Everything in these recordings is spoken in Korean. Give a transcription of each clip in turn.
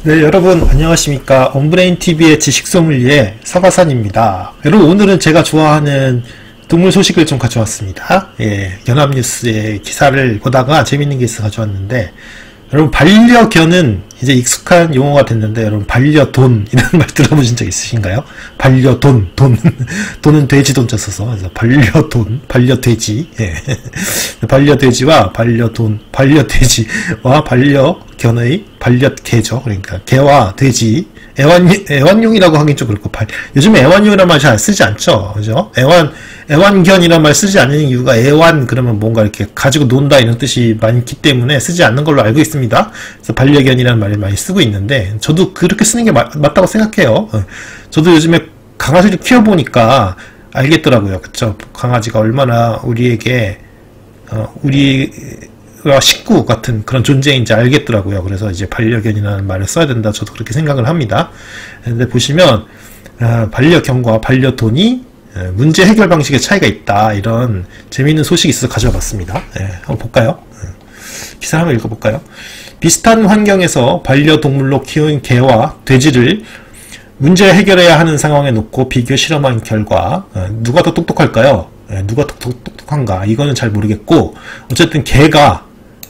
네, 여러분 안녕하십니까. 온브레인TV의 지식소믈리에 서가산입니다. 여러분, 오늘은 제가 좋아하는 동물 소식을 좀 가져왔습니다. 예, 연합뉴스의 기사를 보다가 재밌는 게 있어 가져왔는데, 여러분, 반려견은 이제 익숙한 용어가 됐는데, 여러분, 반려돈 이런 말 들어보신 적 있으신가요? 반려돈, 돈은 돼지 돈자 써서, 그래서 반려돈, 반려돼지, 예. 반려돼지와 반려돈, 반려돼지와 반려견의 반려개죠. 그러니까 개와 돼지, 애완용이라고 하긴 좀 그렇고, 요즘에 애완용이라는 말 잘 쓰지 않죠, 그죠? 애완견이라는 말 쓰지 않는 이유가, 애완 그러면 뭔가 이렇게 가지고 논다 이런 뜻이 많기 때문에 쓰지 않는 걸로 알고 있습니다. 그래서 반려견이라는 말을 많이 쓰고 있는데, 저도 그렇게 쓰는 게 맞다고 생각해요. 저도 요즘에 강아지를 키워보니까 알겠더라고요. 그쵸? 강아지가 얼마나 우리에게 우리가 식구 같은 그런 존재인지 알겠더라고요. 그래서 이제 반려견이라는 말을 써야 된다, 저도 그렇게 생각을 합니다. 근데 보시면 반려견과 반려돈이 문제 해결 방식의 차이가 있다, 이런 재미있는 소식이 있어서 가져와 봤습니다. 한번 볼까요? 기사 한번 읽어볼까요? 비슷한 환경에서 반려동물로 키운 개와 돼지를 문제 해결해야 하는 상황에 놓고 비교 실험한 결과, 누가 더 똑똑할까요? 누가 더 똑똑한가? 이거는 잘 모르겠고, 어쨌든 개가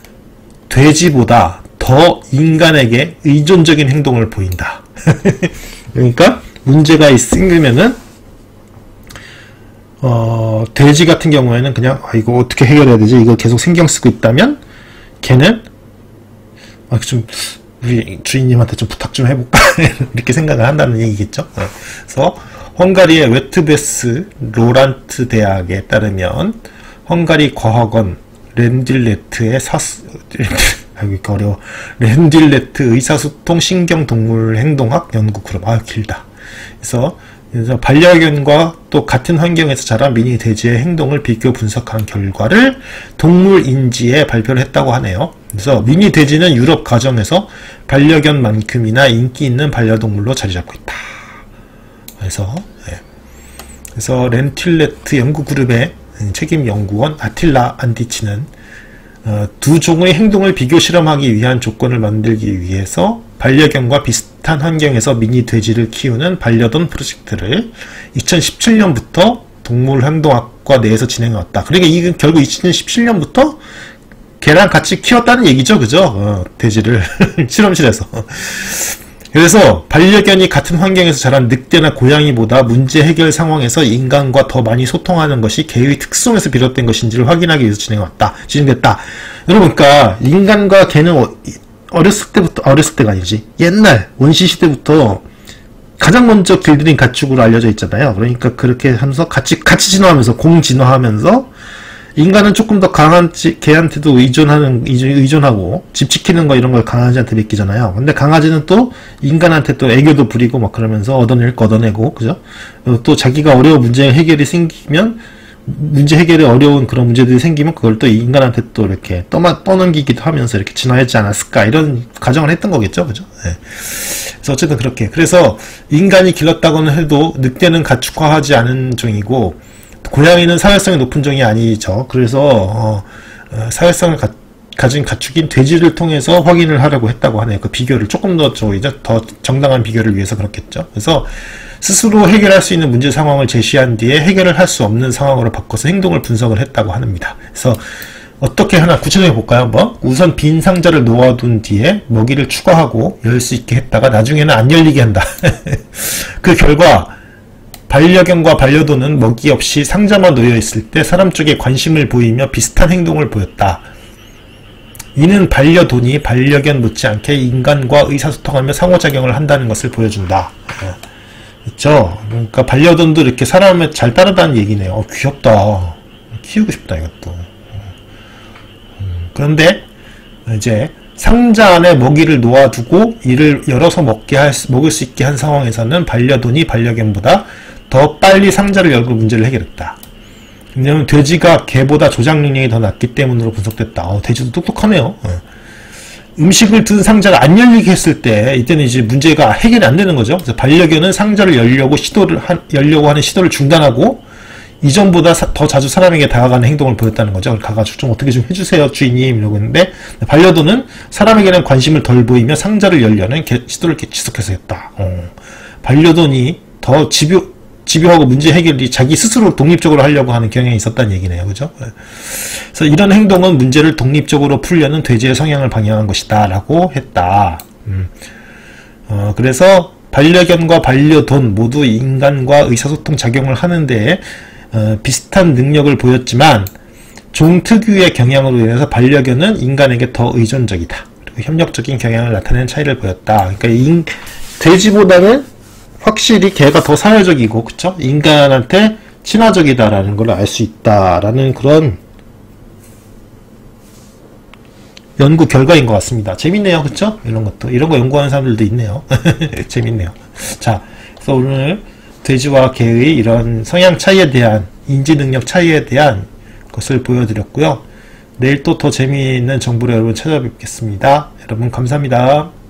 돼지보다 더 인간에게 의존적인 행동을 보인다. 그러니까 문제가 생기면은 돼지 같은 경우에는 그냥 이거 어떻게 해결해야 되지? 이거 계속 신경 쓰고 있다면, 걔는 좀 우리 주인님한테 좀 부탁 좀 해볼까? 이렇게 생각을 한다는 얘기겠죠. 그래서 헝가리의 웨트베스 로란트 대학에 따르면, 헝가리 과학원 렌딜레트의 렌딜레트 의사소통 신경동물 행동학 연구 그룹, 길다. 그래서 반려견과 또 같은 환경에서 자란 미니 돼지의 행동을 비교 분석한 결과를 동물인지에 발표를 했다고 하네요. 그래서 미니 돼지는 유럽 가정에서 반려견만큼이나 인기 있는 반려동물로 자리 잡고 있다. 그래서 렌틸레트 연구그룹의 책임 연구원 아틸라 안디치는 두 종의 행동을 비교 실험하기 위한 조건을 만들기 위해서 반려견과 비슷한 환경에서 미니 돼지를 키우는 반려돈 프로젝트를 2017년부터 동물행동학과 내에서 진행해왔다. 그러니까 이게 결국 2017년부터 걔랑 같이 키웠다는 얘기죠, 그죠? 돼지를 실험실에서. 그래서 반려견이 같은 환경에서 자란 늑대나 고양이보다 문제 해결 상황에서 인간과 더 많이 소통하는 것이 개의 특성에서 비롯된 것인지를 확인하기 위해서 진행됐다. 여러분, 그러니까 인간과 개는 어렸을 때가 아니지, 옛날 원시 시대부터 가장 먼저 길들인 가축으로 알려져 있잖아요. 그러니까 그렇게 하면서 같이 진화하면서 공진화하면서, 인간은 조금 더 강한 개한테도 의존하고 집 지키는 거 이런 걸 강아지한테 맡기잖아요. 근데 강아지는 또 인간한테 또 애교도 부리고 막 그러면서 얻어낼 거 얻어내고, 그죠? 또 자기가 어려운 문제 해결이 생기면, 문제 해결에 어려운 그런 문제들이 생기면 그걸 또 인간한테 또 이렇게 떠넘기기도 하면서 이렇게 진화했지 않았을까, 이런 가정을 했던 거겠죠, 그죠? 그래서 어쨌든 그렇게, 그래서 인간이 길렀다고는 해도 늑대는 가축화하지 않은 종이고, 고양이는 사회성이 높은 종이 아니죠. 그래서 사회성을 가진 가축인 돼지를 통해서 확인을 하려고 했다고 하네요. 그 비교를 조금 더 더 정당한 비교를 위해서 그렇겠죠. 그래서 스스로 해결할 수 있는 문제 상황을 제시한 뒤에 해결을 할 수 없는 상황으로 바꿔서 행동을 분석을 했다고 합니다. 그래서 어떻게 하나 구체적으로 볼까요? 한번. 우선 빈 상자를 놓아둔 뒤에 먹이를 추가하고 열 수 있게 했다가 나중에는 안 열리게 한다. 그 결과 반려견과 반려돈은 먹이 없이 상자만 놓여 있을 때 사람 쪽에 관심을 보이며 비슷한 행동을 보였다. 이는 반려돈이 반려견 못지않게 인간과 의사소통하며 상호작용을 한다는 것을 보여준다. 그렇죠? 그러니까 반려돈도 이렇게 사람을 잘 따르다는 얘기네요. 귀엽다. 키우고 싶다, 이것도. 그런데 이제 상자 안에 먹이를 놓아두고 이를 열어서 먹을 수 있게 한 상황에서는 반려돈이 반려견보다 더 빨리 상자를 열고 문제를 해결했다. 왜냐면 돼지가 개보다 조작 능력이 더 낮기 때문으로 분석됐다. 돼지도 똑똑하네요. 음식을 든 상자가 안 열리게 했을 때, 이때는 이제 문제가 해결이 안 되는 거죠. 그래서 반려견은 상자를 열려고 하는 시도를 중단하고 이전보다 더 자주 사람에게 다가가는 행동을 보였다는 거죠. 가가지고 좀 어떻게 좀 해주세요 주인님 이러고 있는데, 반려동은 사람에게는 관심을 덜 보이며 상자를 열려는 시도를 지속해서 했다. 반려동이 더 집요하고 문제 해결이 자기 스스로 독립적으로 하려고 하는 경향이 있었다는 얘기네요. 그죠? 그래서 이런 행동은 문제를 독립적으로 풀려는 돼지의 성향을 방해한 것이다 라고 했다. 그래서 반려견과 반려돈 모두 인간과 의사소통 작용을 하는데 비슷한 능력을 보였지만 종 특유의 경향으로 인해서 반려견은 인간에게 더 의존적이다. 그리고 협력적인 경향을 나타내는 차이를 보였다. 그러니까 돼지보다는 확실히 개가 더 사회적이고, 그쵸? 인간한테 친화적이다라는 걸 알 수 있다라는 그런 연구 결과인 것 같습니다. 재밌네요. 그쵸? 이런 것도. 이런 거 연구하는 사람들도 있네요. 재밌네요. 자, 그래서 오늘 돼지와 개의 이런 성향 차이에 대한, 인지 능력 차이에 대한 것을 보여드렸고요. 내일 또 더 재미있는 정보를 여러분 찾아뵙겠습니다. 여러분 감사합니다.